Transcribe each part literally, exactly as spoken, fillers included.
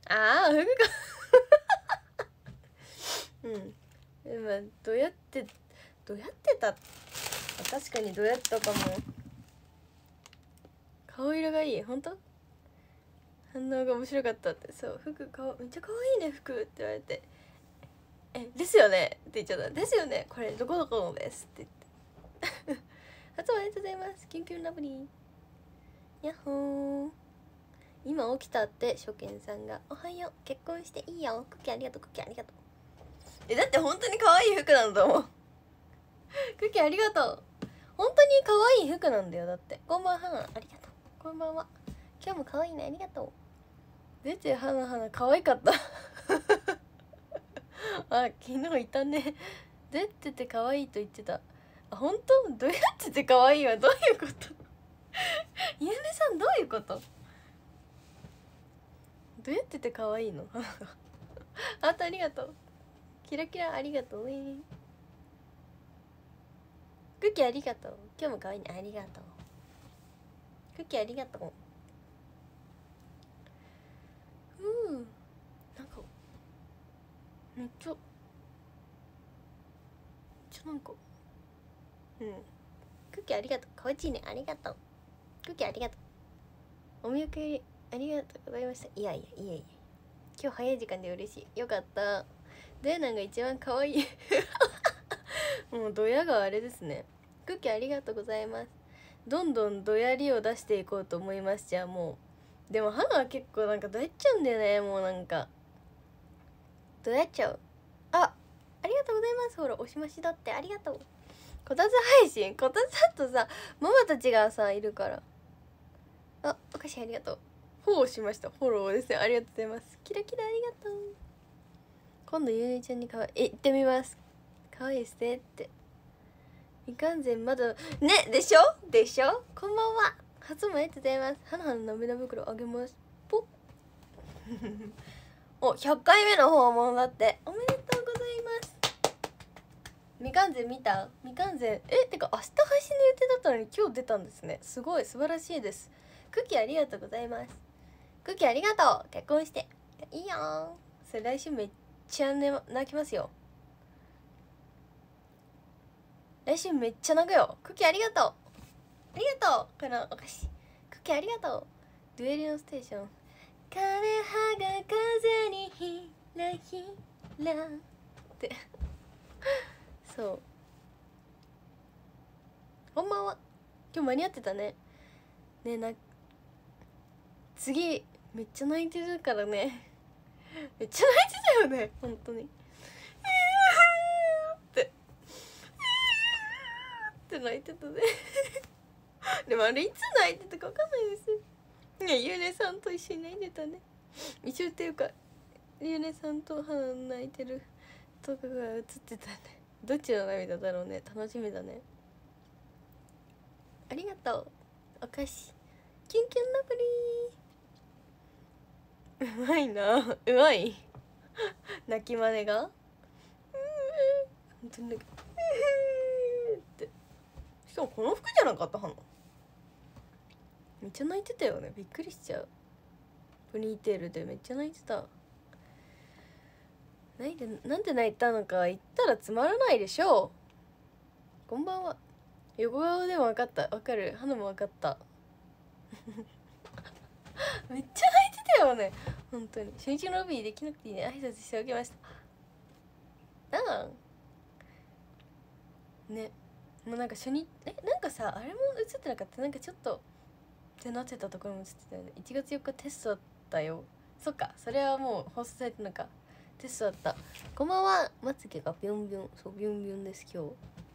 ああ、服かうんでもどうやってどうやってた確かにどうやったかも。顔色がいい。本当反応が面白かったって。そう、服顔めっちゃ可愛いね服って言われて、えですよねって言っちゃった。ですよねこれどこどこのですって言ってあとありがとうございます。キュンキュンラブリーやっほー。今起きたって初見さんがおはよう結婚していいよクッキーありがとうクッキーありがとう。えだって本当に可愛い服なんだもんクッキーありがとう。本当に可愛い服なんだよ。だってこんばんはありがとう。こんばんは今日も可愛いねありがとう。出てはなはな可愛かったあ昨日いたね。出てて可愛いと言ってた。あ本当どうやってて可愛いはどういうことゆうねさんどういうことどうやってて可愛いのあとありがとうキラキラありがとうね。クッキーありがとう今日も可愛いねありがとう。クッキーありがとう。うんなんかめっちゃめっちゃなんかうんクッキーありがとうかわちいねありがとう。クッキーありがとうお見送りありがとうございました。いやいやいやいや今日早い時間で嬉しいよかった。ドヤナンが一番可愛いもうドヤがあれですね。クッキーありがとうございます。どんどんドヤりを出していこうと思います。じゃあもうでも花は結構なんかドヤっちゃうんだよね。もうなんかドヤっちゃう。あありがとうございます。ほら押しましだってありがとう。こたつ配信こたつだとさママたちがさいるから。あお菓子ありがとう。フォローしました。フォローですねありがとうございます。キラキラありがとう。今度ゆうねちゃんにかわいいえ行ってみます。かわいいですねって未完全まだねでしょでしょ。こんばんは初もありがとうございます。はなはな涙袋あげますぽっおひゃっかいめの訪問だっておめでとうございます。未完全見た未完全えてか明日配信の予定だったのに今日出たんですね。すごい素晴らしいです。クッキーありがとうございます。クッキーありがとう結婚していいよそれ来週めっちゃ、ね、泣きますよ。来週めっちゃ泣くよ。クッキーありがとうありがとうこのお菓子クッキーありがとう。デュエリオンステーション枯葉が風にひらひらってそうこんばんは今日間に合ってたね。ねえな次めっちゃ泣いてるからねめっちゃ泣いてたよね本当にってって泣いてたねでもあれいつ泣いてたか分かんないですね。ゆうねさんと一緒に泣いてたね。一緒っていうかゆうねさんと花泣いてるとかが映ってたね。どっちの涙だろうね。楽しみだね。ありがとうお菓子キュンキュンラブリーうまいなうまい泣き真似が本当になんかってしかもこの服じゃなかった花めっちゃ泣いてたよね。びっくりしちゃう。ポニーテールでめっちゃ泣いてた。泣いてなんで泣いたのか言ったらつまらないでしょう。こんばんは。横顔でも分かった分かる花も分かっためっちゃ泣いてたよね本当に。初日のロビーできなくていいね挨拶しておきましたああね。もうなんか初日えなんかさあれも映ってなかった。なんかちょっとってなってたところも映ってたよね。いちがつよっかテストだったよ。そっかそれはもう放送されてるのか。テストだった。こんばんは。まつげがビュンビュンそうビュンビュンです今日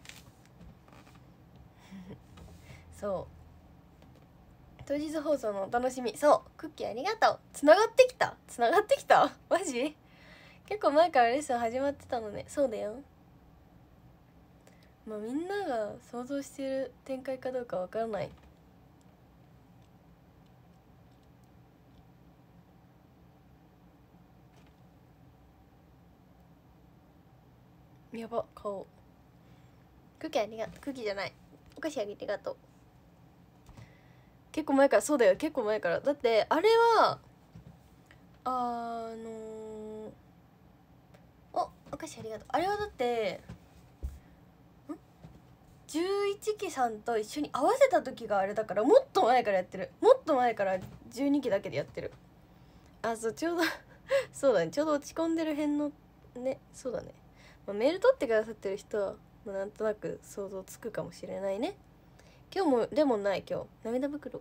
そう当日放送のお楽しみ。そうクッキーありがとう。つながってきたつながってきたマジ結構前からレッスン始まってたのね。そうだよ。まあみんなが想像している展開かどうかわからない。やば顔。クッキーありがとう。クッキーじゃないお菓子ありがとう。結構前からそうだよ結構前からだってあれはあのー、おお菓子ありがとう。あれはだってんじゅういちきさんと一緒に合わせた時があれだから、もっと前からやってる。もっと前からじゅうにきだけでやってる。あ、そう、ちょうどそうだね、ちょうど落ち込んでる辺のね。そうだね、まあ、メール取ってくださってる人は、まあ、なんとなく想像つくかもしれないね。今日もレモンない。今日涙袋。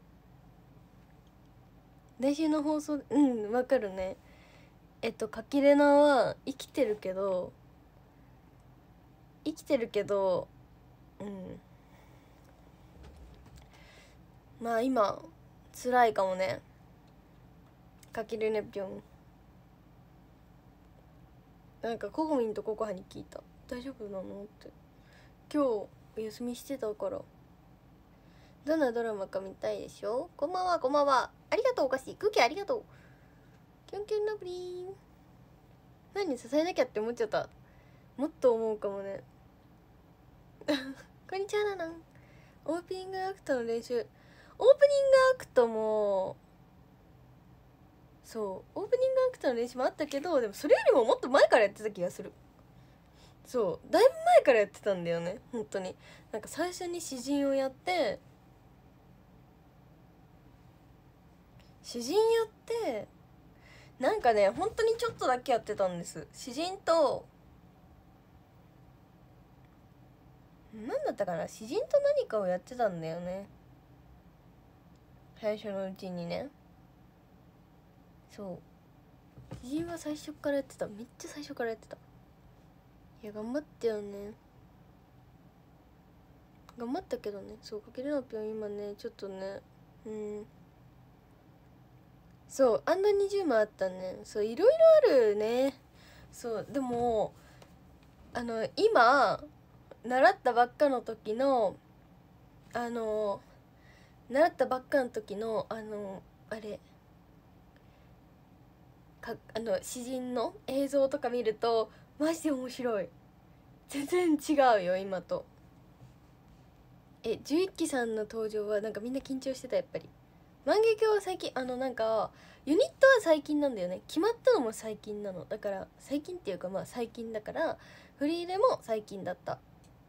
来週の放送、うんわかるね。えっとかきれなは生きてるけど生きてるけどうんまあ今辛いかもね。かきれねぴょん、なんかコゴミンとココハに聞いた。大丈夫なのって。今日お休みしてたから。どんなドラマか見たいでしょ。こんばんはこんばんは。ありがとう。お菓子クッキーありがとう。キュンキュンラブリー。何支えなきゃって思っちゃった。もっと思うかもねこんにちはななん。オープニングアクトの練習。オープニングアクトもそうオープニングアクトの練習もあったけど、でもそれよりももっと前からやってた気がする。そうだいぶ前からやってたんだよね。本当になんか最初に詩人をやって、詩人やってなんかね本当にちょっとだけやってたんです。詩人と何だったかな、詩人と何かをやってたんだよね、最初のうちにね。そう詩人は最初からやってた。めっちゃ最初からやってた。いや頑張ったよね、頑張ったけどね。そうかけるのぴょん今ねちょっとね、うんそうあんなにじゅうまいあったね。そういろいろあるね。そうでもあの今習ったばっかの時のあの習ったばっかの時のあのあれかあの詩人の映像とか見るとマジで面白い。全然違うよ今と。えじゅういっきさんの登場はなんかみんな緊張してた。やっぱり万華鏡は最近、あのなんかユニットは最近なんだよね。決まったのも最近なの。だから最近っていうかまあ最近だから、フリーレも最近だった。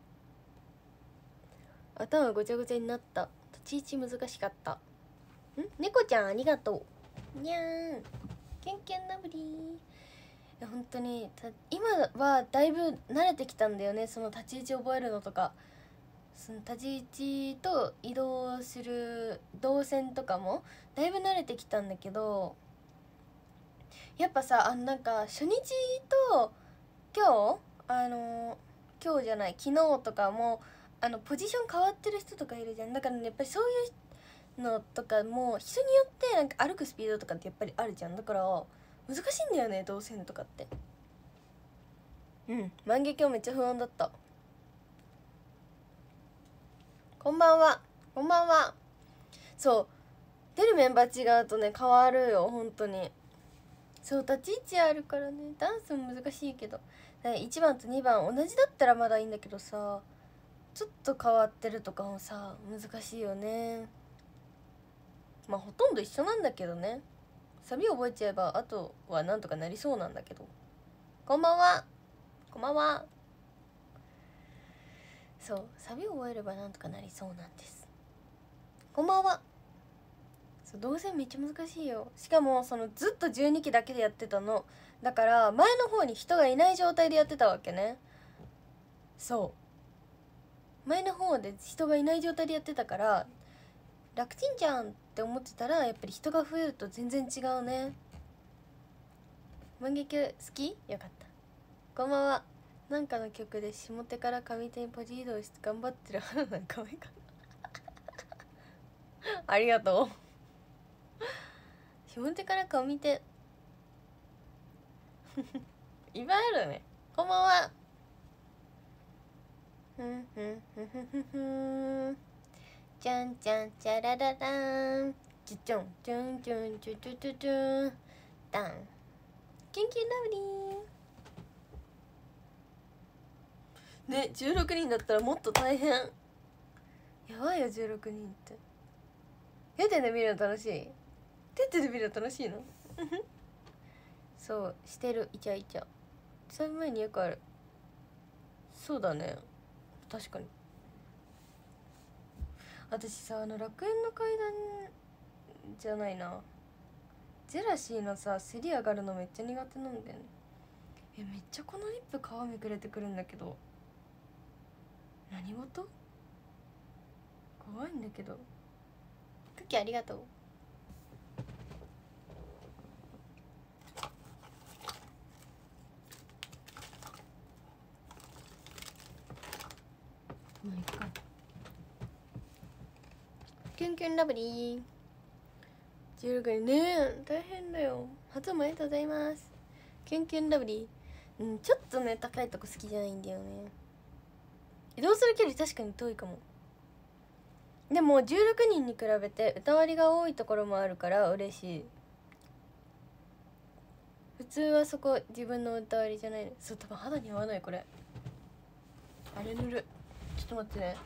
頭ごちゃごちゃになった。立ち位置難しかった。ん猫ちゃんありがとう。にゃーんキュンキュンラブリー。いや本当に今はだいぶ慣れてきたんだよね。その立ち位置覚えるのとか、その立ち位置と移動する動線とかもだいぶ慣れてきたんだけど、やっぱさあのなんか初日と今日あの今日じゃない昨日とかもあのポジション変わってる人とかいるじゃん。だからねやっぱりそういうのとかも人によってなんか歩くスピードとかってやっぱりあるじゃん。だから難しいんだよね動線とかって。うん万華鏡めっちゃ不安だった。こんばんはこんばんは。そう出るメンバー違うとね変わるよ本当に。そう立ち位置あるからねダンスも難しいけど、いちばんとにばん同じだったらまだいいんだけどさ、ちょっと変わってるとかもさ難しいよね。まあほとんど一緒なんだけどね。サビ覚えちゃえばあとはなんとかなりそうなんだけど。こんばんはこんばんは。そうサビ覚えればなんとかなりそうなんです。こんばんは。そう動線めっちゃ難しいよ。しかもそのずっとじゅうにきだけでやってたのだから前の方に人がいない状態でやってたわけね。そう前の方で人がいない状態でやってたから楽ちんじゃんって思ってたら、やっぱり人が増えると全然違うね。万華鏡好き？よかった。こんばんは。なんかの曲で下手から上手にポジ移動して頑張ってる花なんかわいいかなありがとう下手から上手いっぱいあるね。こんばんは。ふんふんふんふんふんふんじゃんじゃんじゃらららんじゅちょんじゅんじゅんじゅじゅじゅじゅんダンキュンキュンラブリーね。じゅうろくにんだったらもっと大変。やばいよじゅうろくにんって。テテで見るの楽しい？テテで見るの楽しいのそうしてる、イチャイチャ。その前によくある。そうだね、確かに。私さ、あの楽園の階段じゃないな、ジェラシーのさ、せり上がるのめっちゃ苦手なんだよね。え、めっちゃこのリップ皮めくれてくるんだけど、何事？怖いんだけど。クッキーありがとう。まあいいか。キュンキュンラブリーじゅうろくにんねえ、大変だよ。初おめでとうございます。キュンキュンラブリー。うん、ちょっとね高いとこ好きじゃないんだよね。移動する距離確かに遠いかも。でもじゅうろくにんに比べて歌割りが多いところもあるから嬉しい。普通はそこ自分の歌割りじゃないの。そう、多分肌に合わない。これあれ塗る。ちょっと待ってね。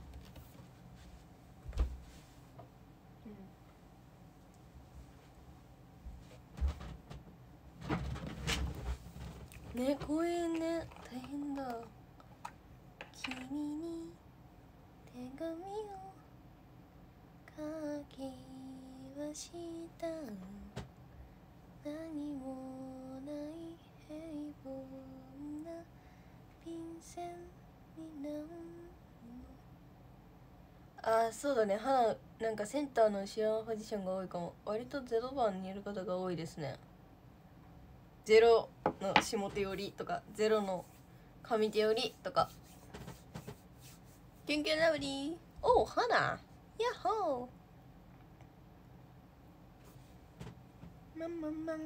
うん、ね、公園ね、大変だ。君に手紙を書きはした何もない平凡な便箋に何も。ああ、そうだね。花なんかセンターの後ろのポジションが多いかも。割とゼロばんにいる方が多いですね。ゼロの下手寄りとか、ゼロの上手寄りとか。キュンキュンラブリー。おお、花ヤッホー。まんまんまん。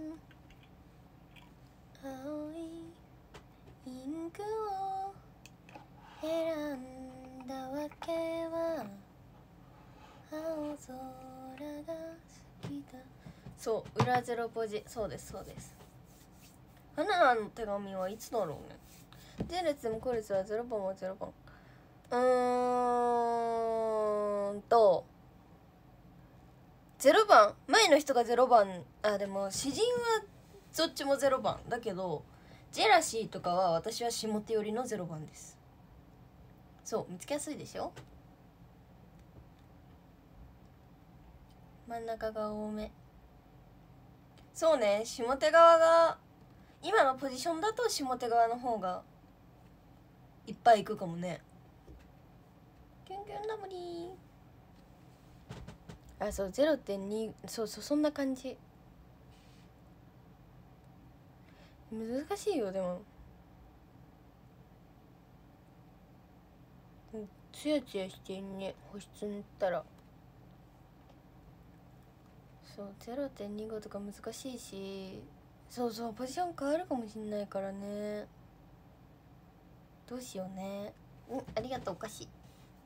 青いインクを選んだわけは青空が好きだ。そう、裏ゼロポジ。そうですそうです。花の手紙はいつだろうね。前列も後列はゼロばんはゼロばん。うーんとゼロばん、前の人がゼロばん。あ、でも詩人はどっちもゼロばんだけど、ジェラシーとかは私は下手寄りのゼロばんです。そう、見つけやすいでしょ。真ん中が多め。そうね、下手側が今のポジションだと下手側の方がいっぱいいくかもね。キュンキュンラブリー。あ、そう、ゼロてんに。そうそう、そんな感じ。難しいよ。でもツヤツヤしてんね、保湿塗ったら。そう、ゼロてんにご とか難しいし、そうそう、ポジション変わるかもしんないからね。どうしようね。うん、ありがとう。お菓子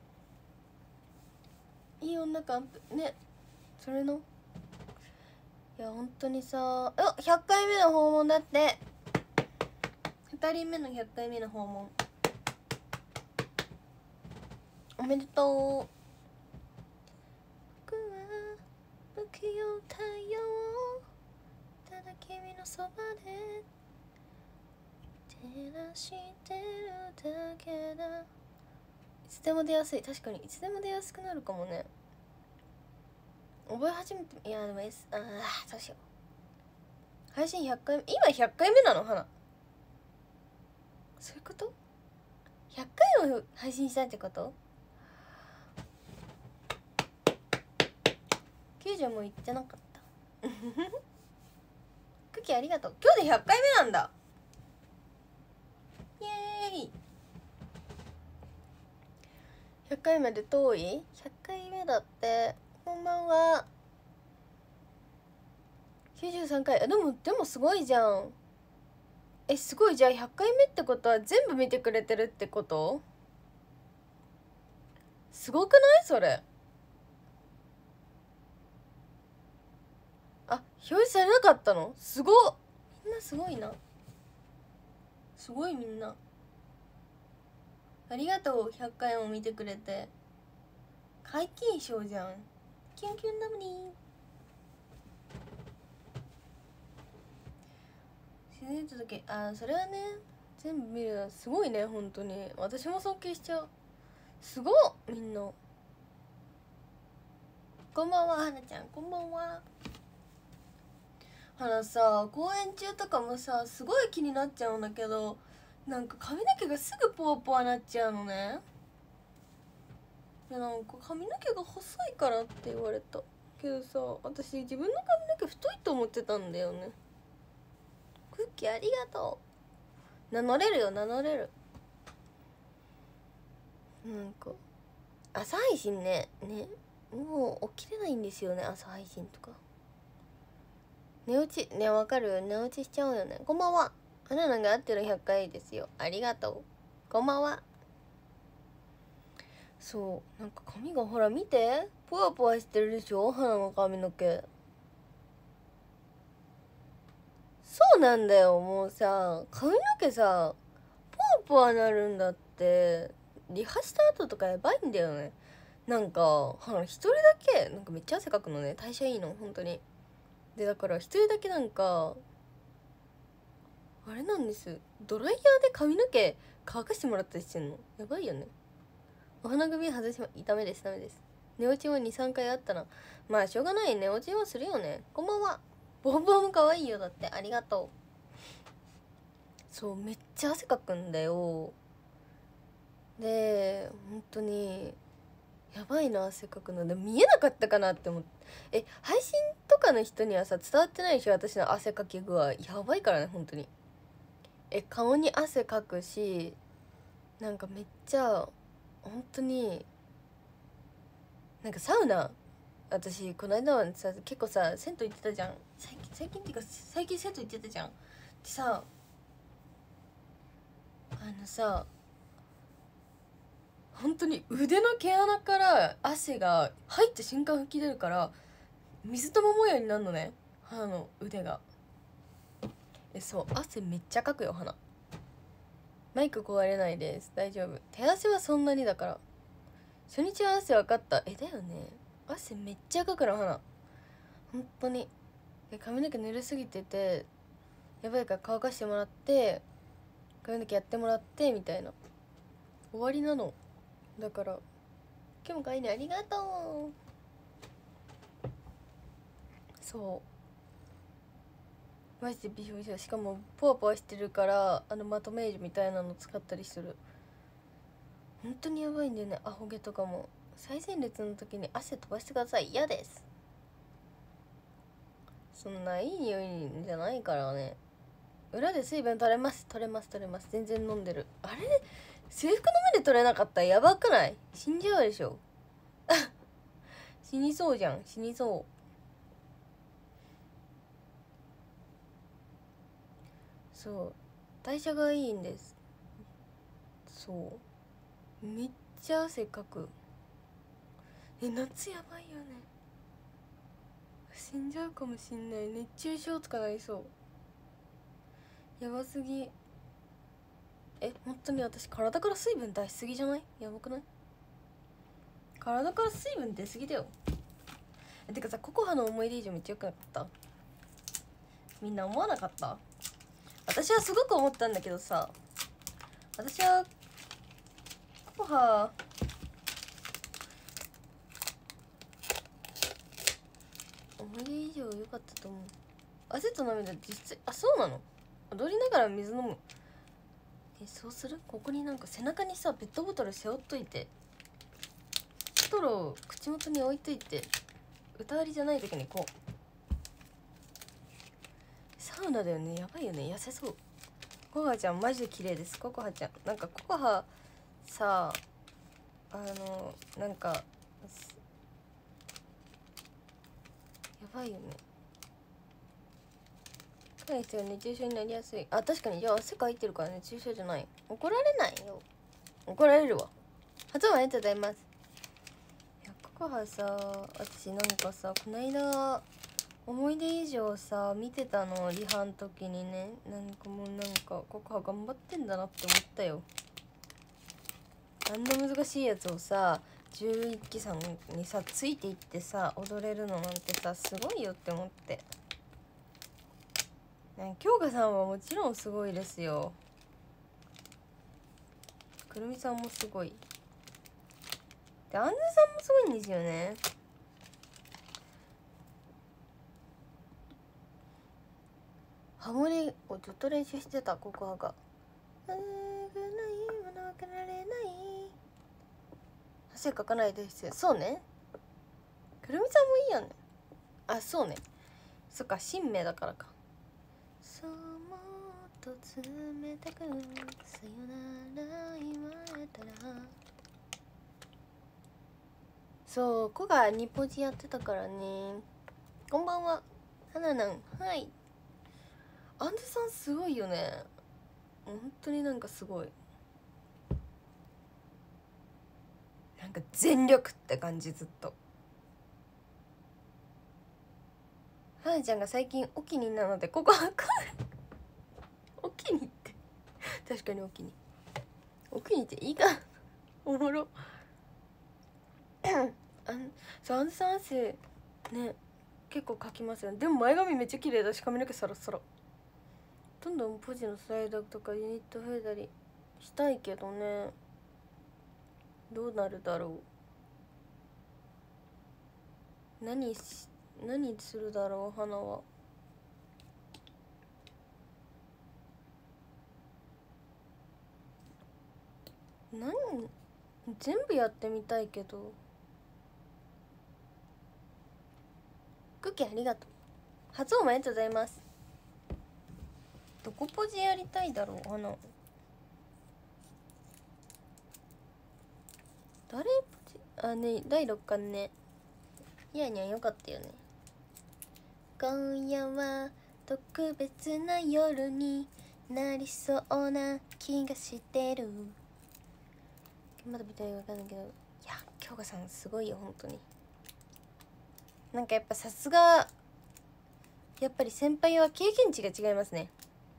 いい女カンプね。それのいや本当にさ、あ、ひゃっかいめの訪問だって。ふたりめのひゃっかいめの訪問おめでとう。僕は不器用太陽、ただ君のそばで照らしてるだけだ。いつでも出やすい。確かにいつでも出やすくなるかもね。覚え始めて、いやでも S、ああ、どうしよう。配信ひゃっかいめ、今ひゃっかいめなの花。そういうこと？ ひゃっ 回を配信したってこと？きゅうじゅうもいってなかったクッキーありがとう。今日でひゃっかいめなんだ。イエーイ。ひゃっかいまで遠い？ ひゃっ 回目だって。こんばんは。きゅうじゅうさんかい。あ、でもでもすごいじゃん。え、すごい。じゃあひゃっかいめってことは全部見てくれてるってこと？すごくない？それ。あ、表示されなかったの？すごっ。みんなすごいな。すごいみんな。ありがとう。ひゃっかいも見てくれて。皆勤賞じゃん。キュンキュンラブリー。 死ねた時、あ、それはね全部見るのすごいね。本当に私も尊敬しちゃう。すごっ、みんな。こんばんは、はなちゃん。こんばんは。はなさ、公演中とかもさすごい気になっちゃうんだけど、なんか髪の毛がすぐポワポワなっちゃうのね。でなんか髪の毛が細いからって言われたけどさ、私自分の髪の毛太いと思ってたんだよね。クッキーありがとう。名乗れるよ、名乗れる。なんか朝配信ねねもう起きれないんですよね、朝配信とか。寝落ちね、わかる、寝落ちしちゃうよね。こんばんは。あなたが合ってるひゃっかいですよ、ありがとう。こんばんは。そうなんか髪がほら見て、ポワポワしてるでしょ、花の髪の毛。そうなんだよ、もうさ髪の毛さポワポワなるんだって。リハした後とかやばいんだよね。なんかほら一人だけなんかめっちゃ汗かくのね、代謝いいの本当に。でだから一人だけなんかあれなんです、ドライヤーで髪の毛乾かしてもらったりしてんの。やばいよね。お花組外しまダメですダメです。寝落ちも にさんかいあったな。まあしょうがない、寝落ちはするよね。こんばんは。ボンボンも可愛いよ、だって。ありがとう。そうめっちゃ汗かくんだよ。で本当にやばいな、汗かくので見えなかったかなって思って。え配信とかの人にはさ伝わってないでしょ、私の汗かき具合。やばいからね本当に。え顔に汗かくし、なんかめっちゃ本当になんかサウナ、私この間はさ結構さ銭湯行ってたじゃん。最近最近っていうか最近銭湯行ってたじゃん。でさあのさ本当に腕の毛穴から汗が入った瞬間吹き出るから水玉模様になるのね、鼻の腕が。えそう汗めっちゃかくよ鼻。マイク壊れないです、大丈夫。手汗はそんなにだから。初日は汗分かった。えだよね、汗めっちゃかくの鼻本当に。で髪の毛濡れすぎててやばいから乾かしてもらって髪の毛やってもらってみたいな終わりなの。だから今日も帰りありがとう。そうマジでびしょびしょ。しかもポワポワしてるからあのまとめージュみたいなの使ったりする。本当にやばいんだよね。アホ毛とかも最前列の時に汗飛ばしてください。嫌です。そんないい匂いじゃないからね。裏で水分取れます取れます取れます。全然飲んでる。あれ制服の目で取れなかったらやばくない？死んじゃうでしょ死にそうじゃん、死にそう。そう代謝がいいんです。そうめっちゃ汗かく。え夏やばいよね。死んじゃうかもしんない。熱中症とかなりそう。やばすぎ。え本当に私体から水分出しすぎじゃない？やばくない？体から水分出すぎだよ。えてかさココハの思い出以上めっちゃよくなかった？みんな思わなかった？私はすごく思ったんだけどさ、私はココハ思い出以上良かったと思う。汗と涙実際、あそうなの？踊りながら水飲む。えそうする？ここになんか背中にさペットボトル背負っといてストローを口元に置いといて歌わりじゃない時にこうサウナだよね。やばいよね、痩せそう。ココハちゃんマジで綺麗です。ココハちゃんなんかココハさあのなんかやばいよね。暗い人は熱中症になりやすい。あ確かに。じゃあ汗かいてるから熱中症じゃない。怒られないよ。怒られるわ。初音ありがとうございます。いやココハさ私なんかさこないだ思い出以上さ見てたの、リハの時にね。なんかもうなんかココハ頑張ってんだなって思ったよ。あんな難しいやつをさじゅういっきさんにさついていってさ踊れるのなんてさすごいよって思って。 ね、京香さんはもちろんすごいですよ。くるみさんもすごいで、あんずさんもすごいんですよね。ハモリをずっと練習してた。ここはが汗かかないです。そうね、くるみさんもいいよね。あ、そうね、そっか、新名だからか。そうもっと冷たくさよなら言われたら、そう、子がニポジやってたからね。こんばんは、はななん。はい、アンズさんすごいよね。本当になんかすごい、なんか全力って感じ。ずっとはなちゃんが最近お気になのでここはお気にって確かにお気にお気にっていいかおもろあんそう、アンズさん汗ね結構かきますよね。でも前髪めっちゃ綺麗だし、髪の毛サラサラ。どんどんポジのスライドとかユニット増えたりしたいけどね、どうなるだろう。何し何するだろう、花は。何全部やってみたいけど。クッキーありがとう。初音ありがとうございます。どこポジやりたいだろう、花。誰ポジ、あね、だいろっかんね。いやにゃんよかったよね。今夜は特別な夜になりそうな気がしてる。まだ見たらわかんないけど、いや京香さんすごいよ本当に。なんかやっぱさすが、やっぱり先輩は経験値が違いますね。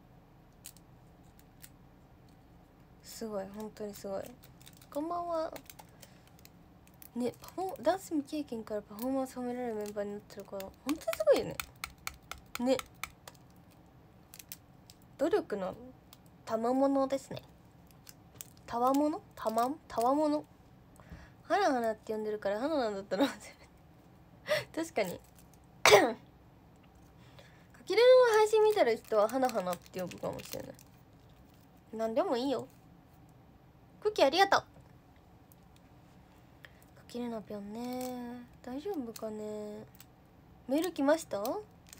すごい、本当にすごい。こんばんはね。パフォダンス未経験からパフォーマンス褒められるメンバーになってるから本当にすごいよね。ね、努力の賜物ですね。たわものたまたわもの。花花って呼んでるから花なんだったら確かにかきれの配信見たら人は花花って呼ぶかもしれない。なんでもいいよ。クッキーありがとう。かきれなぴょんね、大丈夫かね。メール来ました。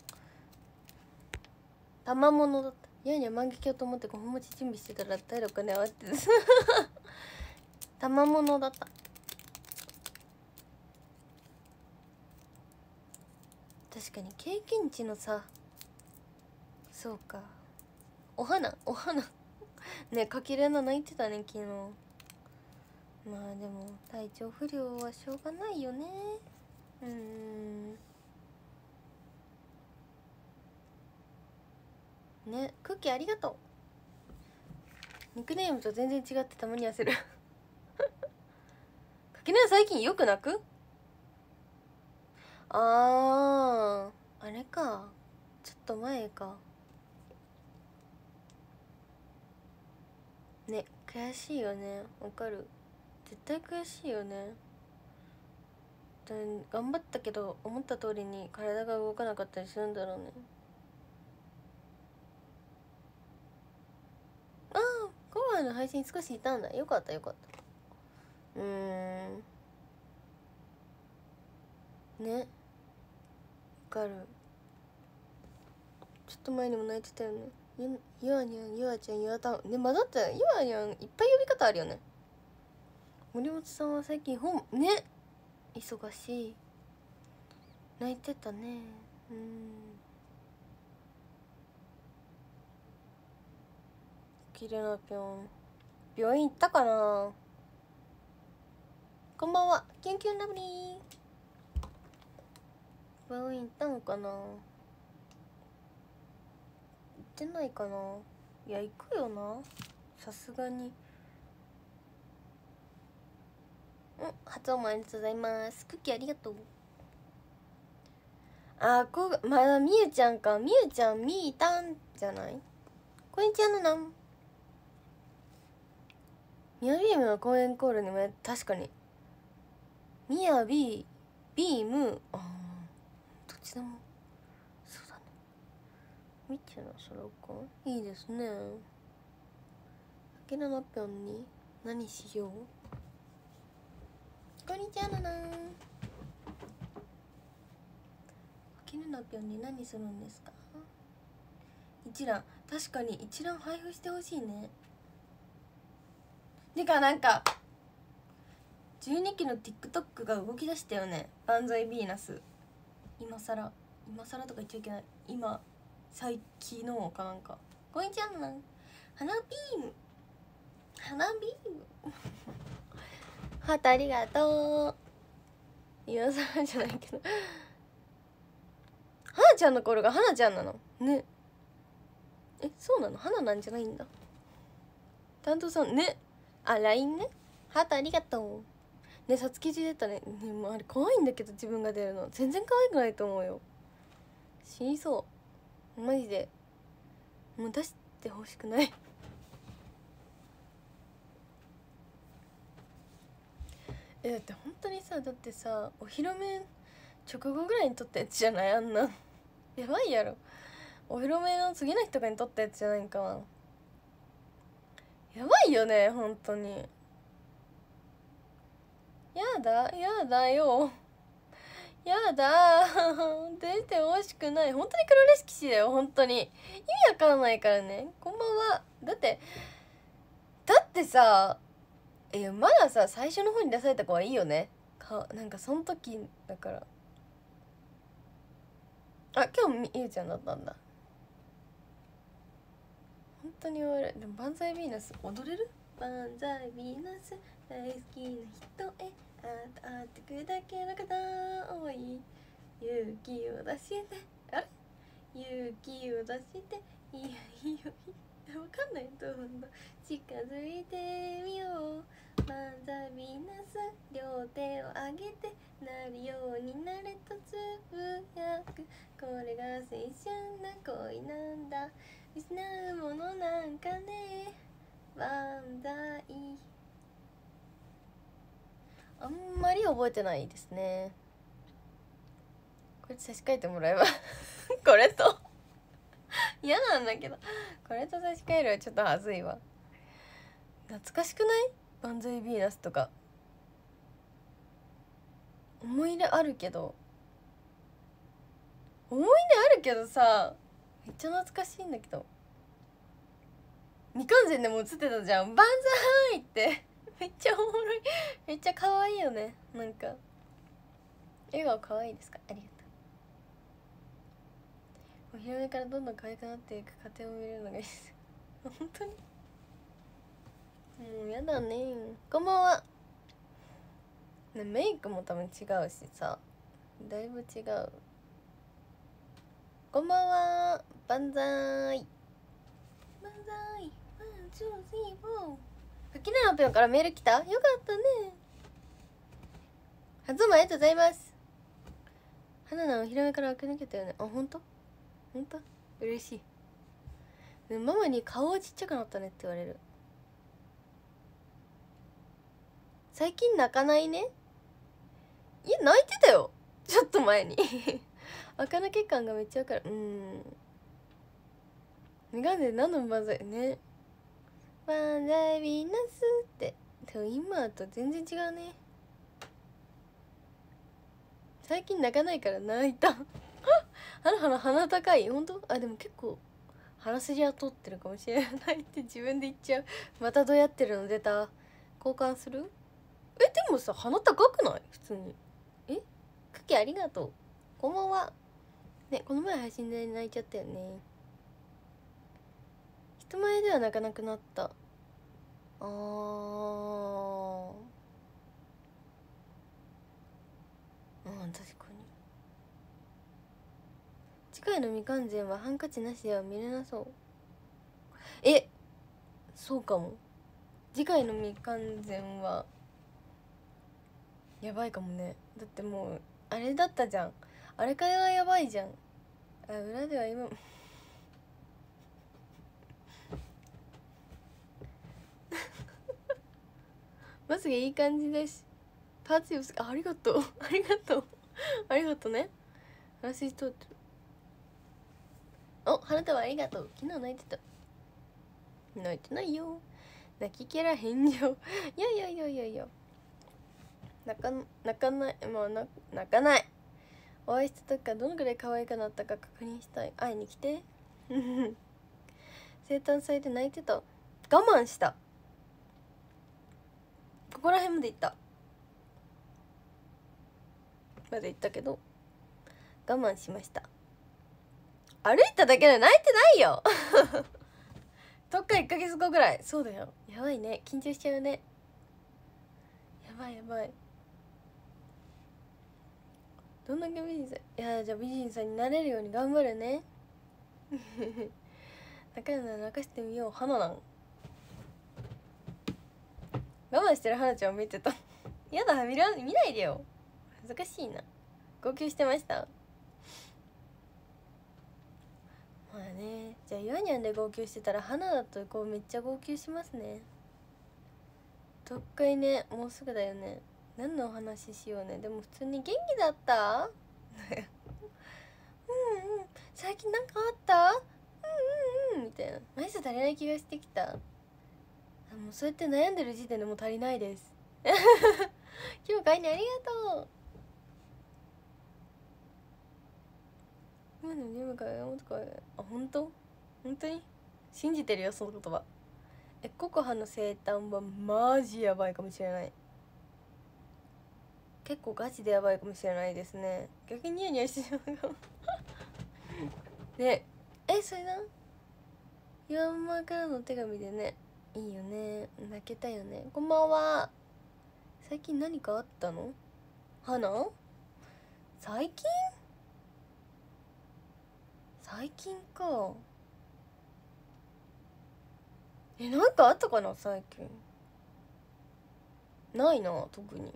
たまものだった。いやいや万華鏡と思ってごほもち準備してたら誰お金合わってるたまものだった。確かに経験値のさ。そうか、お花お花ね、かきれな泣いてたね昨日。まあでも体調不良はしょうがないよね。うーんね。クッキーありがとう。ニックネームと全然違ってたまに焦るかきれな最近よく泣く。あーあれか、ちょっと前かね。悔しいよね、わかる。絶対悔しいよね。頑張ったけど思った通りに体が動かなかったりするんだろうね。ああ、今回の配信少しいたんだ。よかったよかった。うーんね、わかる。ちょっと前にも泣いてたよね。ゆゆあにゃん、ゆあちゃん、ゆあたんね。まだってゆあにゃんいっぱい呼び方あるよね。森本さんは最近本ね忙しい。泣いてたね。うん。きれいなぴょん病院行ったかな。こんばんは、キュンキュンラブリー。病院行ったのかな。行ってないかな。いや行くよな、さすがに。うん、初音ありがとうございます。クッキーありがとう。 あこがまだみゆちゃんか。みゆちゃんみーたんじゃない。こんにちはのなんみやビームの公演コールにも確かにみやビービームあどっちでもそうだね。みっちゃんのソロコンいいですね。けななぴょんに何しよう。こんにちはのなんけななぴょんに何するんですか。一覧確かに一覧配布してほしいね。てかなんかじゅうにきの TikTok が動き出したよね。万歳ヴィーナス今さら今さらとか言っちゃいけない。今最近のかなんか。こんにちはのなん花ビーム花ビームハートありがとう。今さらじゃないけど花ちゃんの頃が花ちゃんなのね。えそうなの。花なんじゃないんだ。担当さんね。あ ライン ね。ハートありがとうね。さつきじ出たね。ねもうあれ怖いんだけど自分が出るの全然可愛くないと思うよ。死にそうマジで。もう出してほしくないえだって本当にさだってさお披露目直後ぐらいに撮ったやつじゃないあんなやばいやろ。お披露目の次の日とかに撮ったやつじゃないんかな。やばいよね本当に。やだやだよやだ出てほしくない。本当に黒レシ騎士だよ本当に。意味わからないからね。こんばんは。だってだってさいやまださ最初の方に出された子はいいよね。かなんかその時だからあ今日ゆうちゃんだったんだ。本当に悪い。でも万歳ヴィーナス踊れる。万歳ヴィーナス大好きな人へあってあってくだけの方多い勇気を出してあれ勇気を出していいよいいよいいよわかんない。どんどん近づいてみよう。万歳ヴィーナス両手を上げてなるようになれとつぶやく。これが青春な恋なんだ失うものなんかね。万歳。あんまり覚えてないですね。これ差し替えてもらえばこれと嫌なんだけどこれと差し替えるはちょっとはずいわ。懐かしくない。万歳ヴィーナスとか思い入れあるけど思い出あるけどさめっちゃ懐かしいんだけど。未完全でも映ってたじゃん。万歳ってめっちゃおもろい。めっちゃ可愛いよね。なんか笑顔可愛いですか。ありがとう。お披露目からどんどん可愛くなっていく過程を見れるのがいいです本当にもうやだね。こんばんは。ね、メイクも多分違うしさだいぶ違う。こんばんは。万歳万歳ワンツースリーフォー。垣根のぴょんからメール来た。よかったね。初もありがとうございます。花菜お披露目から駆け抜けたよね。あ本当本当嬉しい。でママに顔はちっちゃくなったねって言われる。最近泣かないね。いや泣いてたよちょっと前に赤抜け感がめっちゃわかる。うんメガネ何の万歳ね。万歳ヴィーナスってでも今と全然違うね。最近泣かないから泣いたあの花鼻高い。本当あでも結構鼻筋は取ってるかもしれないって自分で言っちゃう。またどうやってるの出た。交換する。えでもさ鼻高くない普通に。えクッキーありがとう。こんばんはね。この前配信で泣いちゃったよね。人前では泣かなくなった。あーうん確かに。次回の未完全はハンカチなしでは見れなそう。えそうかも。次回の未完全はやばいかもね。だってもうあれだったじゃん。 あれからやばいじゃん。あ、裏では今まつげいい感じです。パーツよす、あ、ありがとうありがとうありがとうね。話しとってる。お、花束ありがとう。昨日泣いてた。泣いてないよ。泣きキャラ返上いやいやいやいやいや、泣か泣かない、もうな泣かない。お会いした時からどのくらい可愛くなったか確認したい。会いに来て生誕祭で泣いてた。我慢した。ここら辺まで行ったまで行ったけど我慢しました。歩いただけで泣いてないよどっかいっかげつごぐらい。そうだよ。やばいね、緊張しちゃうね。やばいやばい。どんだけ美人さん、いやじゃあ美人さんになれるように頑張るね泣かるなら泣かしてみよう。花なん我慢してる花ちゃんを見てたやだ、見ら見ないでよ、恥ずかしいな。号泣してました。まあね、じゃあユアニャンで号泣してたら花だとこうめっちゃ号泣しますね。どっかいね、もうすぐだよね。何のお話ししようね。でも普通に元気だったうんうん、最近なんかあったうんうんうんみたいな。枚数足りない気がしてきた。あ、もうそうやって悩んでる時点でもう足りないです今日かいにありがとう。今のジムから山本か。あ、本当本当に信じてるよ、その言葉。え、ココハの生誕はマジやばいかもしれない。結構ガチでやばいかもしれないですね。逆にニヤニヤしてしまうかもねえ、それな岩間からの手紙でね、いいよね、泣けたよね。こんばんは。最近何かあったの？花？最近？最近か。え、なんかあったかな最近。ないな、特に。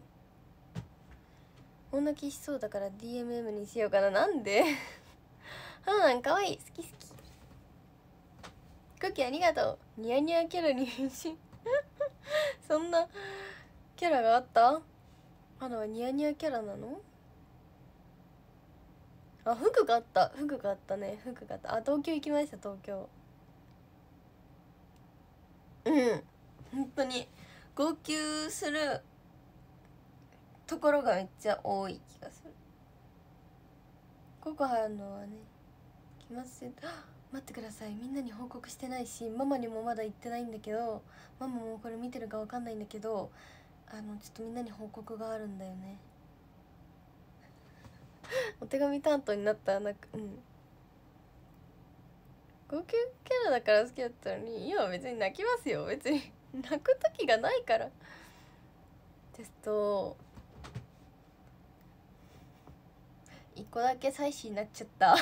女気しそうだから ディーエムエム にしようかな。なんで花なんかわいい、好き好き。クッキーありがとう。ニヤニヤキャラに変身そんなキャラがあった？花はニヤニヤキャラなの？あ、服があった、服があったね、服があった。あ、東京行きました、東京。うん本当に号泣するところがめっちゃ多い気がする。ココハのはね、来ません。待ってください、みんなに報告してないし、ママにもまだ言ってないんだけど、ママもこれ見てるかわかんないんだけど、あのちょっとみんなに報告があるんだよねお手紙担当になったらなんか、うん、号泣キャラだから好きだったのに、今は別に泣きますよ。別に泣く時がないから。テスト一個だけ妻子になっちゃった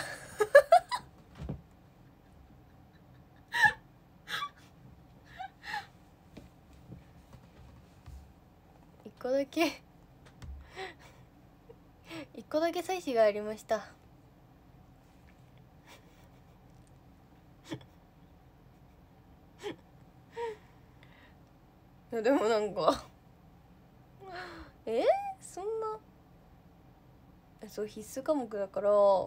一個だけ一個だけ妻子がありましたいやでもなんかえー、そんなえ、そう必須科目だから、あの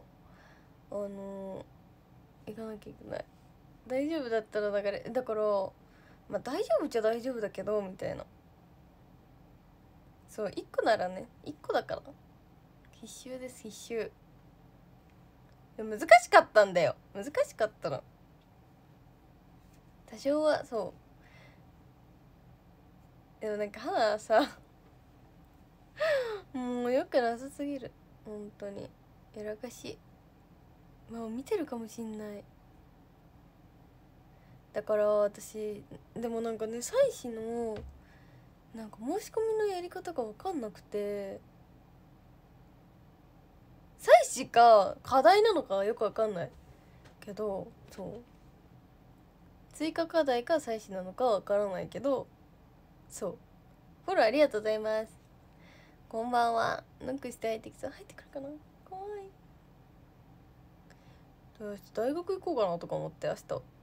ー、行かなきゃいけない。大丈夫だったらだからだからまあ大丈夫っちゃ大丈夫だけどみたいな。そういっこならね、いっこだから必修です、必修。でも難しかったんだよ、難しかったの。多少はそうでもなんか花さもうよくなさすぎる本当に。やらかしまあ見てるかもしんない。だから私でもなんかね、妻子のなんか申し込みのやり方が分かんなくて、妻子か課題なのかよく分かんないけど、そう追加課題か妻子なのか分からないけど、そうフォローありがとうございます。こんばんは。ノックして入ってきそう。入ってくるかな、怖い。 大学行こうかなとか思って明日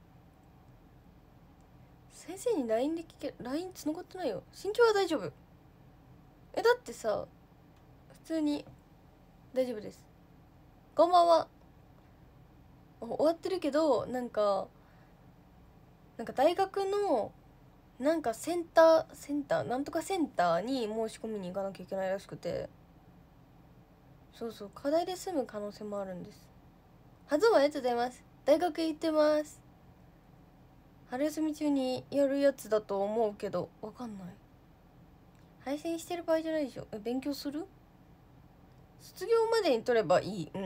先生に ライン で聞け ライン 繋がってないよ。心境は大丈夫。えだってさ普通に大丈夫です。こんばんは。終わってるけどなんかなんか大学のなんかセンターセンターなんとかセンターに申し込みに行かなきゃいけないらしくて、そうそう課題で済む可能性もあるんです。初もありがとうございます。大学行ってます。春休み中にやるやつだと思うけどわかんない。配信してる場合じゃないでしょ。え勉強する？卒業までに取ればいい。うん。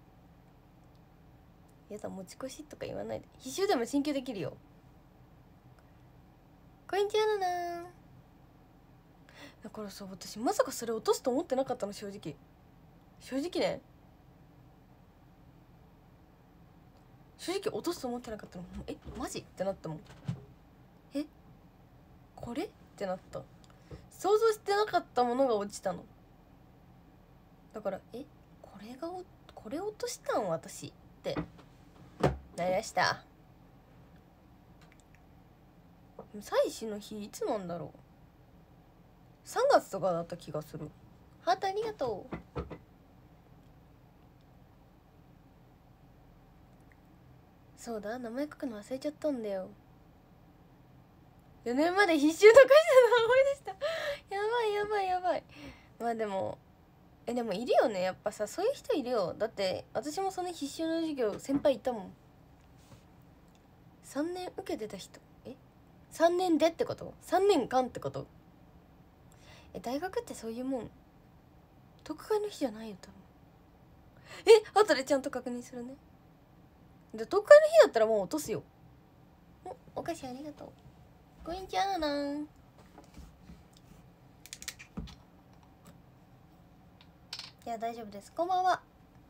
やだ持ち越しとか言わないで。必修でも進級できるよ。こんにちはなな。だからさ私まさかそれ落とすと思ってなかったの正直。正直ね。正直落とすと思ってなかったの。えマジってなったもん。えこれってなった。想像してなかったものが落ちたの。だからえこれがこれ落としたん私ってなりました。祭祀の日いつなんだろう。さんがつとかだった気がする。ハートありがとう。そうだ名前書くの忘れちゃったんだよ。よねんまで必修とかしたの思い出した。やばいやばいやばい。まあでもえでもいるよねやっぱさ、そういう人いるよ。だって私もその必修の授業先輩いたもん。さんねん受けてた人。えさんねんでってこと？ さん 年間ってこと？え大学ってそういうもん。特会の日じゃないよ多分。え後でちゃんと確認するね。で特会の日だったらもう落とすよ。おお菓子ありがとう。こんにちはなー。いや大丈夫です。こんばんは。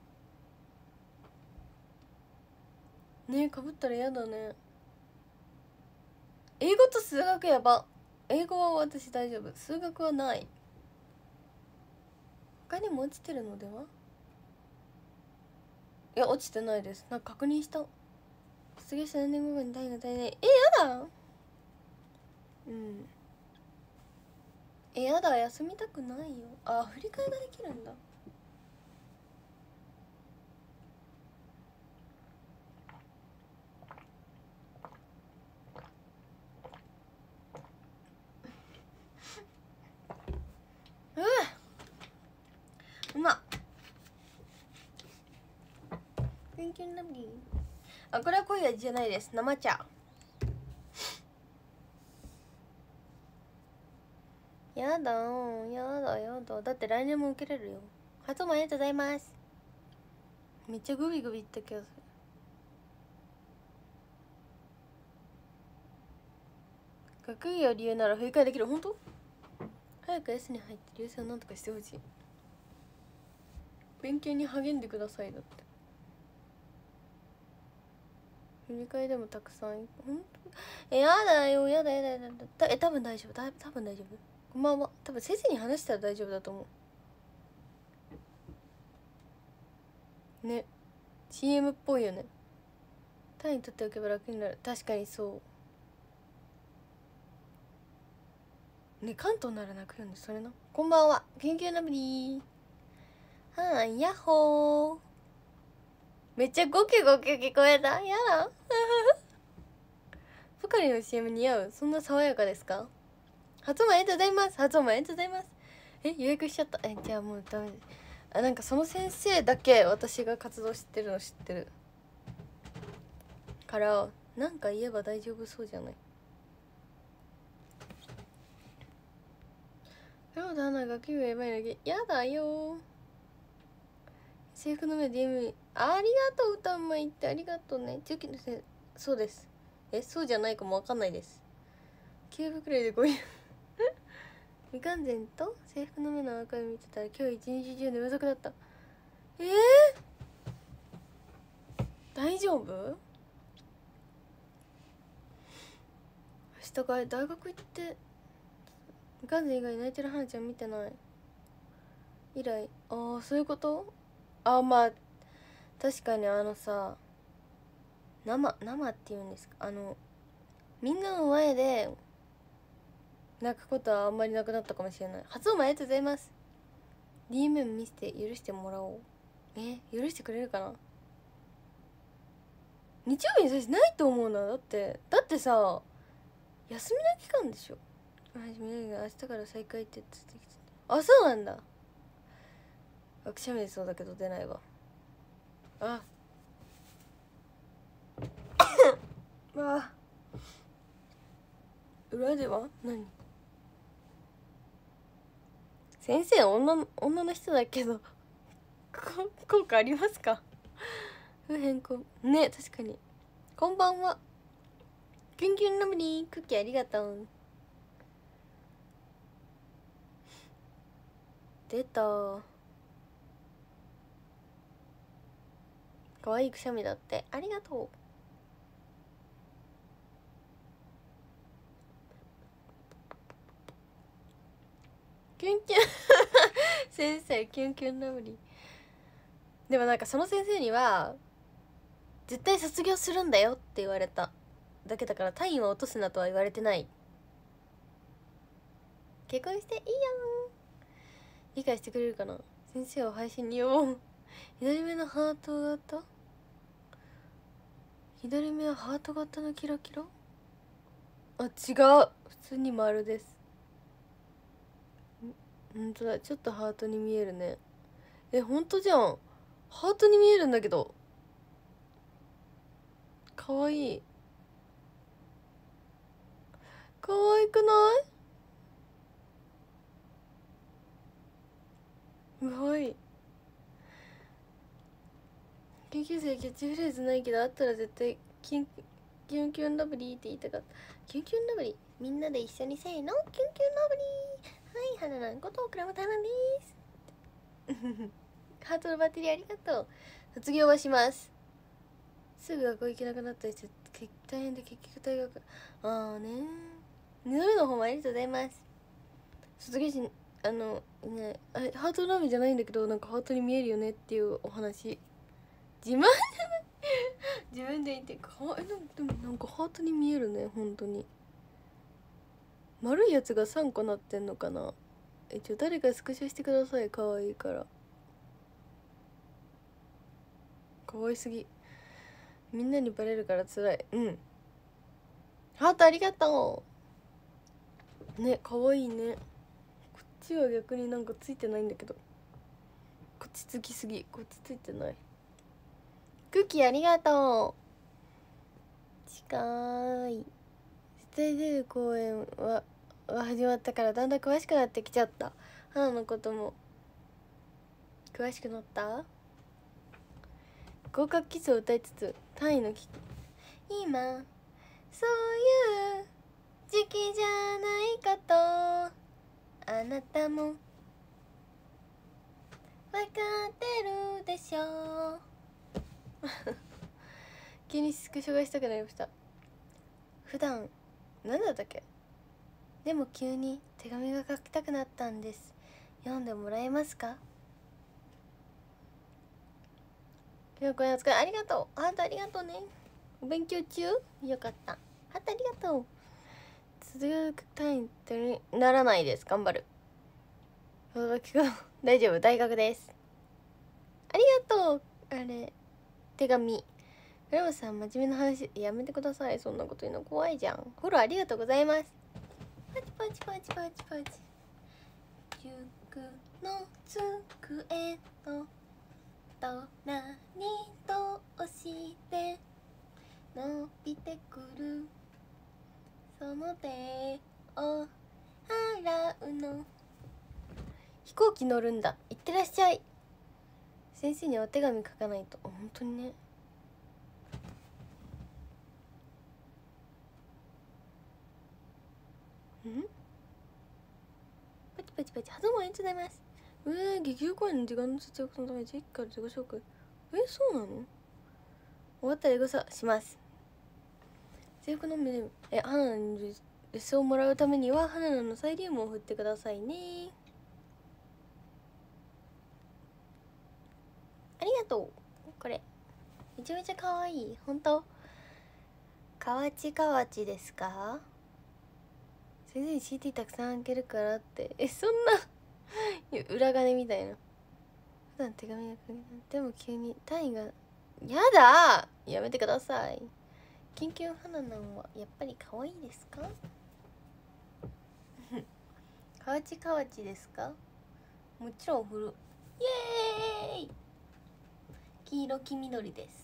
ねえかぶったら嫌だね。英語と数学やば。英語は私大丈夫。数学はない。他にも落ちてるのでは？いや落ちてないです。なんか確認した。卒業した何年後に大学大ね。えやだ。うんえやだ休みたくないよ。あ振り替えができるんだ。うまっ。Thank you, lovely。あこれは濃い味じゃないです。生茶。やだやだやだ。だって来年も受けれるよ。初もありがとうございます。めっちゃグビグビいった気がする。学業を理由なら振り替えできる。本当？早く S に入って流星をなんとかしてほしい。勉強に励んでくださいだって。振り替えでもたくさん。本当？えやだよやだやだやだやだ。え多分大丈夫。だ多分大丈夫。こんばんは。多分先生に話したら大丈夫だと思うね。 シーエム っぽいよね。単位取っておけば楽になる。確かにそうね。関東なら泣くよねそれな。こんばんは研究ナブリー。はーいヤッホー。めっちゃゴキゴキ聞こえた。やだポカリの シーエム 似合う。そんな爽やかですか？初もありがとうございます。初もありがとうございます。え予約しちゃった。えじゃあもうダメです。あなんかその先生だけ私が活動してるの知ってるからなんか言えば大丈夫そうじゃない？やだな学業やばいのにやだよ。制服の目 ディーエム ありがとう。歌うまいってありがとうね。中期のせいそうです。えそうじゃないかもわかんないです。きゅうふくらいでごい未完全と制服の目の赤い見てたら今日一日中寝不足だった。えー、大丈夫？明日から大学行って未完全以外泣いてる花ちゃん見てない以来。ああそういうこと？ああまあ確かにあのさ生生っていうんですか、あのみんなの前で泣くことはあんまりなくなったかもしれない。初音ありがとうございます。 ディーエムエム 見せて許してもらおう。え許してくれるかな。日曜日にさしないと思うな。だってだってさ休みの期間でしょ。はじめ明日から再開って言ってきて、あそうなんだ。くしゃみでそうだけど出ないわ。ああ裏では何先生女の女の人だけど効果ありますか。不変更ね、確かに。こんばんは。キュンキュンラブリークッキーありがとう。出たかわいいくしゃみだって。ありがとう。キュンキュン先生キュンキュンラブリー。でもなんかその先生には絶対卒業するんだよって言われただけだから、単位は落とすなとは言われてない。結婚していいやん。理解してくれるかな。先生は配信によう左目のハート型、左目はハート型のキラキラ。あ違う、普通に丸です。ほんとだ、ちょっとハートに見えるね。えほんとじゃん、ハートに見えるんだけど。かわいい。かわいくない？かわいい。研究生キャッチフレーズないけどあったら絶対キュンキュンキュンラブリーって言いたかった。キュンキュンラブリー、みんなで一緒にせーのキュンキュンラブリー。はい、花なんことクラムタナですハートのバッテリーありがとう。卒業はします。すぐ学校行けなくなったりして大変で結局大学、ああねー、二度目の方もありがとうございます。卒業時あのねあれハートの波じゃないんだけど、なんかハートに見えるよねっていうお話。自慢じゃない自分で言ってかわいい。でもなんかハートに見えるね。本当に丸いやつがさんこなってんのかな。えちょ誰かスクショしてください。かわいいから。かわいすぎ。みんなにバレるからつらい。うんハートありがとうね。かわいいね。こっちは逆になんかついてないんだけど、こっちつきすぎ。こっちついてない。クッキーありがとう。近い。絶対出る公演はは始まったからだんだん詳しくなってきちゃった。花のことも詳しくなった。合格キスを歌いつつ単位のき今そういう時期じゃないかとあなたも分かってるでしょ急にスクショがしたくなりました。普段何だったっけ。でも急に手紙が書きたくなったんです。読んでもらえますか。今日これお疲れありがとう。ハートありがとうね。お勉強中よかった。ハートありがとう。続く単位ってならないです。頑張る。大丈夫、大学です。ありがとう。あれ手紙。フラムさん真面目な話やめてください。そんなこと言うの怖いじゃん。フォローありがとうございます。パチパチパチパチパチ。塾の机と隣に通して伸びてくるその手を払うの。飛行機乗るんだ。いってらっしゃい。先生にお手紙書かないと。本当にね。んパチパチパチ。はどうもありがとうございます。えー、劇場公演の時間の節約のために地域から自己紹介。えそうなの。終わったらエゴサします。制服の目でえ花にレスをもらうためには花のサイリウムを振ってくださいね。ありがとう。これめちゃめちゃ可愛い。本当河内河内ですか？先生に シーディー たくさんあげるからって。え、そんな裏金みたいな。普段手紙が書けない。でも急に単位がやだ、やめてください。キュンキュン花なんはやっぱり可愛いですか？河内河内ですか？もちろん振る。イエーイ。黄色黄緑です。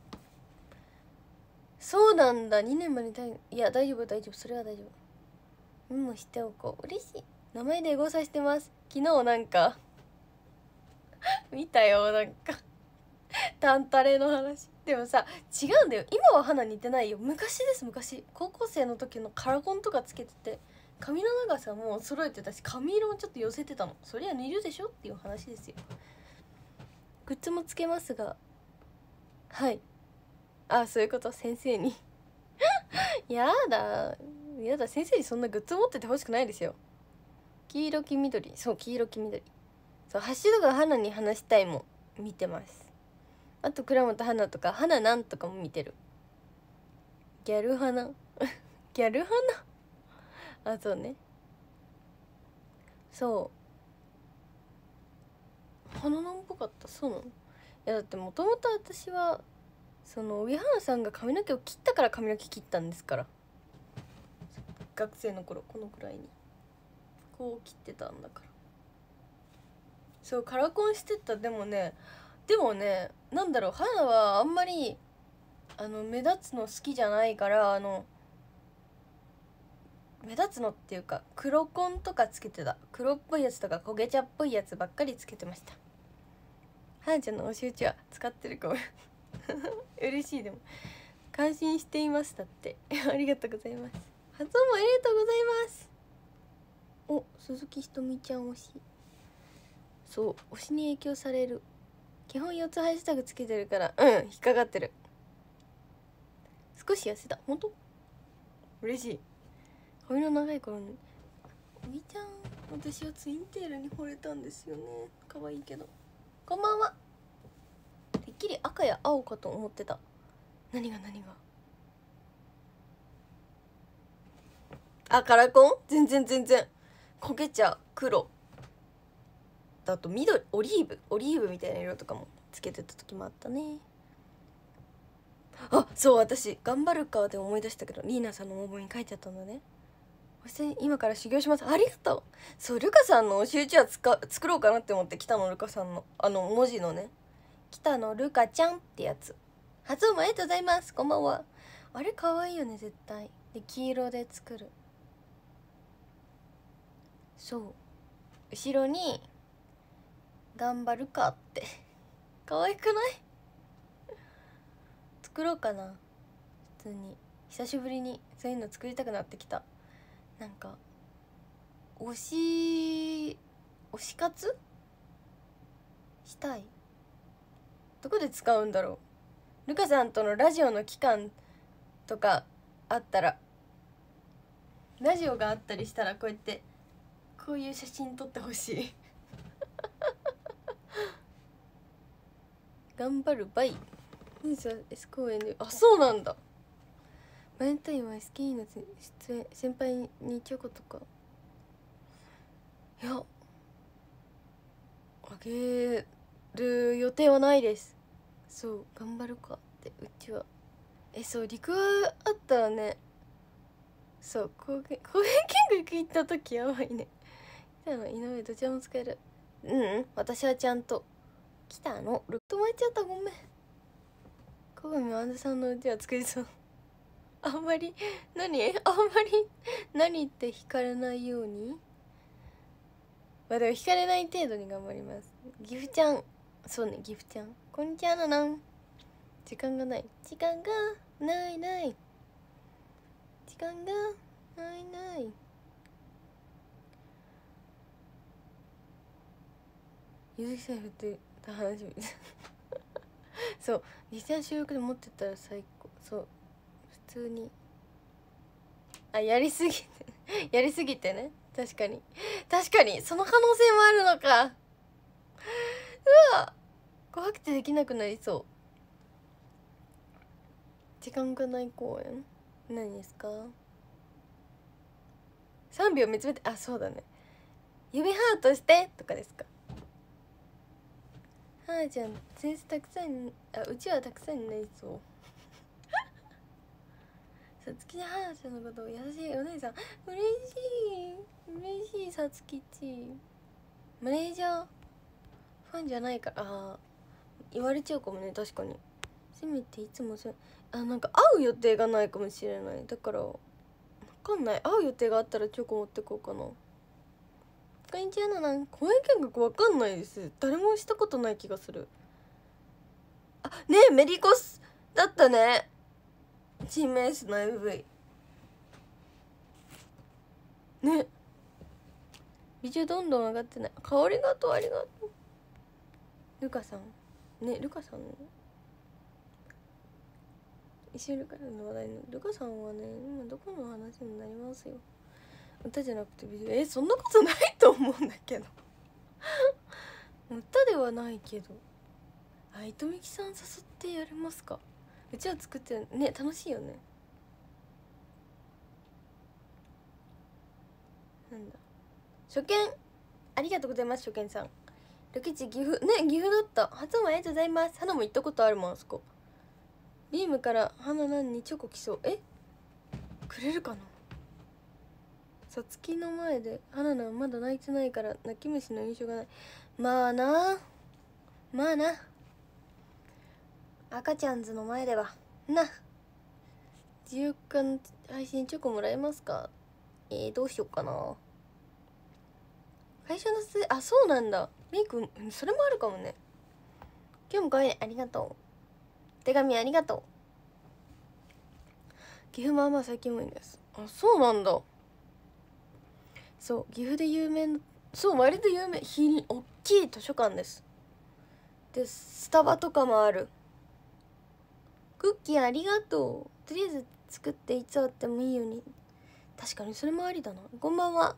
そうなんだ。にねんまで単位、いや大丈夫大丈夫、それは大丈夫。メモしておこう。嬉しい。名前でエゴサしてます。昨日なんか見たよ、なんかタンタレの話。でもさ、違うんだよ。今は花似てないよ。昔です、昔。高校生の時のカラコンとかつけてて、髪の長さも揃えてたし、髪色もちょっと寄せてたの。そりゃ似るでしょっていう話ですよ。グッズもつけますが、はい。あ、そういうこと。先生にやだやだ、先生にそんなグッズ持っててほしくないですよ。黄色黄緑、そう、黄色黄緑。そう、ハッシュタグ花に話したいも見てます。あと倉本花とか花なんとかも見てる。ギャル花ギャル花あ、そうね。そう花なんっぽかった。そうなの。いやだってもともと私はその上原さんが髪の毛を切ったから髪の毛切ったんですから。学生の頃このくらいにこう切ってたんだから。そう、カラコンしてた。でもねでもねなんだろう、花はあんまりあの目立つの好きじゃないから、あの目立つのっていうか黒コンとかつけてた。黒っぽいやつとか焦げ茶っぽいやつばっかりつけてました。花ちゃんのお仕打ちは使ってるかも嬉しい。でも感心していましたってありがとうございます。発音もありがとうございます。お、鈴木ひとみちゃん推し。そう、推しに影響される。基本よっつハッシュタグつけてるからうん引っかかってる。少し痩せた。ほんと嬉しい。髪の長い頃におみちゃん、私はツインテールに惚れたんですよね。可愛いけど。こんばんは。てっきり赤や青かと思ってた。何が何が。あ、カラコン全然全然。焦げ茶黒だと緑、オリーブオリーブみたいな色とかもつけてた時もあったね。あ、そう、私頑張るかで思い出したけど、リーナさんの応募に書いてあったんだね。今から修行します。ありがとう。そう、ルカさんのお仕打ちはつか作ろうかなって思って、北野ルカさんのあの文字のね、北野ルカちゃんってやつ。発音もありがとうございます。こんばんは。あれ可愛いよね絶対。で黄色で作る。そう、後ろに頑張るかって可愛くない？作ろうかな。普通に久しぶりにそういうの作りたくなってきた。なんか推し推し活したい。どこで使うんだろう。ルカさんとのラジオの期間とかあったら、ラジオがあったりしたらこうやってこういう写真撮ってほしい頑張るバイ。本日は S 公演で、あ、そうなんだ。バレンタインは エスケーイー の出演先輩にチョコとか、いやあげる予定はないです。そう、頑張るかってうちは。え、そう、陸はあったらね。そう、公園公園見学行った時やばいね。来たの井上どちらも使える。うん、うん、私はちゃんと来たのル止まっちゃった。ごめん。小上あんずさんのうちは作りそうあんまり何あんまり何って惹かれないように。まあでも惹かれない程度に頑張ります。ギフちゃん、そうね、ギフちゃん、こんにちは。ななん時間がない時間がないない時間がないないゆずきさん振ってた話みたいそう実際収録で持ってたら最高。そう普通にあやりすぎてやりすぎてね。確かに確かにその可能性もあるのか。うわ怖くてできなくなりそう。 時間がない公演何ですか？さんびょう見つめて、あ、そうだね、指ハートしてとかですか？はーちゃんセンスたくさん、あ、うちはたくさんになりそうさつきちゃん、はーちゃんのことを優しいお姉さん、嬉しい嬉しい。さつきちマネージャーファンじゃないから、あ言われちゃうかもね。確かにせめていつもそあなんか会う予定がないかもしれない。だから分かんない。会う予定があったらチョコ持ってこうかな。こんにちは。ななん公演見学分かんないです。誰もしたことない気がする。あねえメリコスだったね、チームエースの エムブイ ね。美女どんどん上がってない。香りがとう、ありがとうルカさんね。ルカさん石ルカの話題のルカさんはね、今どこの話になりますよ。歌じゃなくて美女、えそんなことないと思うんだけど歌ではないけど。あ、糸みきさん誘ってやりますか。うちは作ってね、楽しいよね。なんだ初見ありがとうございます。初見さんロケ地岐阜ね。岐阜だった。初音ありがとうございます。花も行ったことあるもんあそこ。ビームから花何にチョコ来そう。えくれるかな。さつきの前で花菜はまだ泣いてないから泣き虫の印象がない。まあなまあな赤ちゃんズの前ではな。じゅうよっかの配信チョコもらえますか。えー、どうしよっかな。会社のせあそうなんだ。メイクそれもあるかもね。今日もかわいいありがとう。手紙ありがとう。岐阜まあまあ最近もいいんです。あそうなんだ。そう岐阜で有名な、そう割と有名ひ大きい図書館です。でスタバとかもある。クッキーありがとう。とりあえず作っていつあってもいいように。確かにそれもありだな。こんばんは。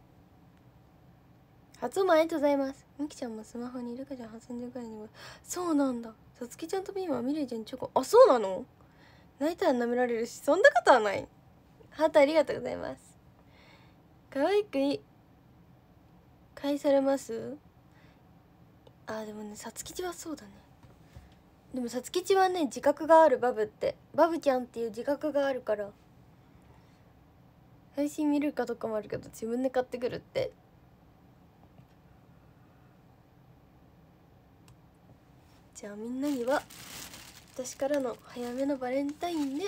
初音ありがとうございます。みきちゃんもスマホにルカちゃんはちじゅうくらいにも。そうなんだ。さつきちゃんとビームはミレイちゃんチョコ。あそうなの。泣いたら舐められるしそんなことはない。ハートありがとうございます。可愛くい返されます。あでもねさつきちはそうだね。でもさつきちはね自覚がある。バブってバブちゃんっていう自覚があるから配信見るかとかもあるけど自分で買ってくるって。じゃあみんなには私からの早めのバレンタインで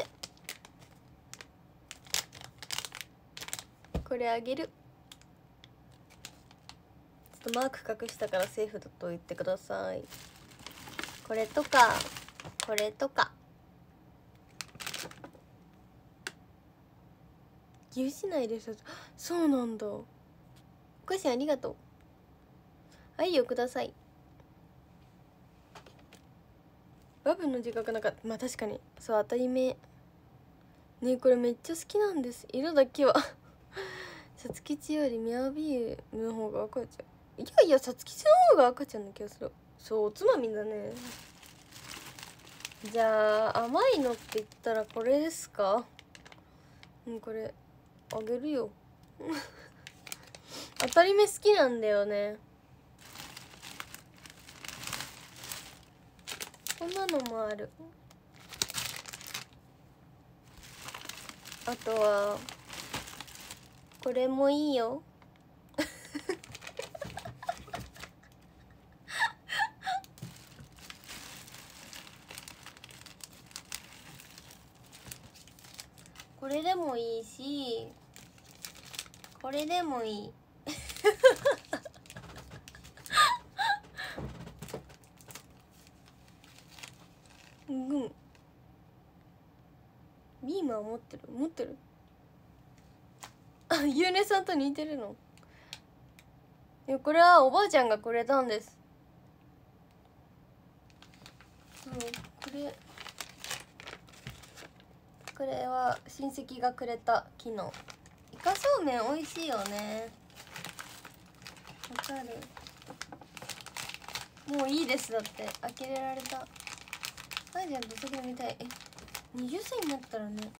これあげる。ちょっとマーク隠したからセーフだと言ってください。これとかこれとか。岐阜市内でさそうなんだ。お菓子ありがとう。はいよください。バブの自覚なかった。まあ確かにそう当たり前ね。これめっちゃ好きなんです。色だけはさつきちよりミャービームの方が赤ちゃん。いやいやさつきちの方が赤ちゃんな気がする。そうおつまみだね。じゃあ甘いのって言ったらこれですか。うんこれあげるよ当たり目好きなんだよね。こんなのもある。あとはこれもいいよこれでもいいしこれでもいいうんビームは持ってる持ってる。あゆうねさんと似てるの。いやこれはおばあちゃんがくれたんです。そうこれこれは親戚がくれた昨日。イカそうめん美味しいよね。わかる。もういいです。だって開けられた。マジで土足で見たい。えはたちになったらね